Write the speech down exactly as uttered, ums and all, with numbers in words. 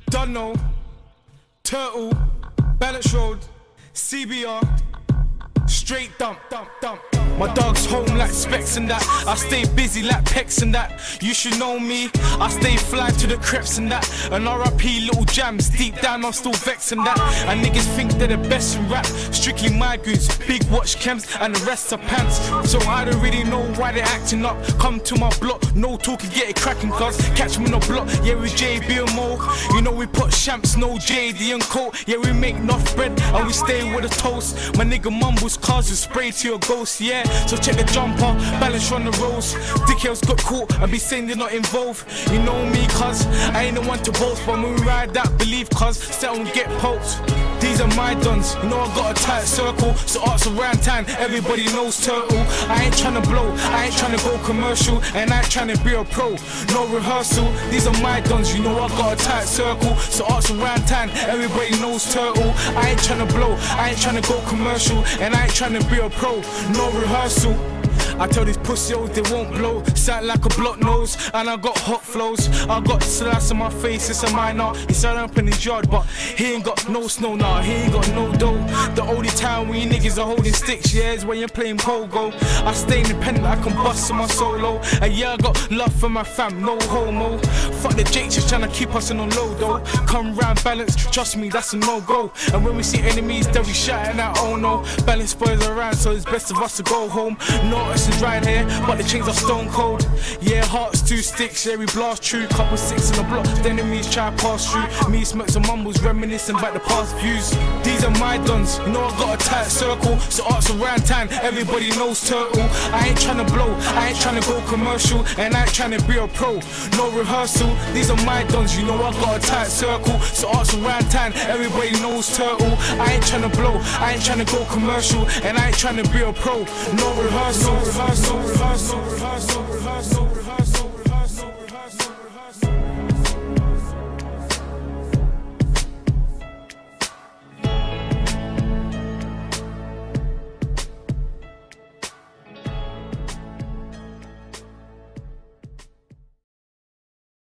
Dunno, Turtle, Balance Road, C B R, straight dump, dump, dump. My dog's home like Specs and that. I stay busy like Pecs and that. You should know me, I stay fly to the creps and that. And R I P little jams, deep down I'm still vexing that. And niggas think they're the best in rap. Strictly my goods, big watch chems and the rest are pants. So I don't really know why they're acting up. Come to my block, no talking, get it cracking cuz. Catch me on the block, yeah we J B M O. You know we put champs, no J D and coat. Yeah we make enough bread and we stay with a toast. My nigga mumbles cars and spray to your ghost, yeah. So check the jumper, balance on the roads. Dickheads got caught and be saying they're not involved. You know me cuz, I ain't the one to boast. But when we ride that, believe cuz, settle and get poked. These are my dons, you know I got a tight circle. So arts around town, everybody knows Turtle. I ain't tryna blow, I ain't tryna go commercial. And I ain't tryna be a pro, no rehearsal. These are my dons, you know I got a tight circle. So arts around town, everybody knows Turtle. I ain't tryna blow, I ain't tryna go commercial. And I ain't tryna be a pro, no rehearsal. I tell these pussies they won't blow, sound like a block nose, and I got hot flows. I got slash on my face, it's a minor. He set up in his yard, but he ain't got no snow, nah, he ain't got no dough. The only time we niggas are holding sticks, yeah, is when you're playing pogo. I stay independent, I can bust on my solo. And yeah, I got love for my fam, no homo. Fuck the Jakes, just tryna keep us in on low though. Come round balance, trust me, that's a no-go. And when we see enemies, then we shouting out, oh no. Balance boys around, so it's best of us to go home. No, it's right here, but the chains are stone cold. Yeah, hearts, two sticks, yeah, we blast true. Couple six in the block, the enemies try to pass through. Me smokes and mumbles, reminiscing about the past views. These are my dons, you know I got a tight circle. So arts around town, everybody knows Turtle. I ain't tryna blow, I ain't tryna go commercial. And I ain't tryna be a pro, no rehearsal. These are my dons, you know I got a tight circle. So arts around town, everybody knows Turtle. I ain't tryna blow, I ain't tryna go commercial. And I ain't tryna be a pro, no rehearsal. No rehearsal, rehearsal, rehearsal, rehearsal, rehearsal.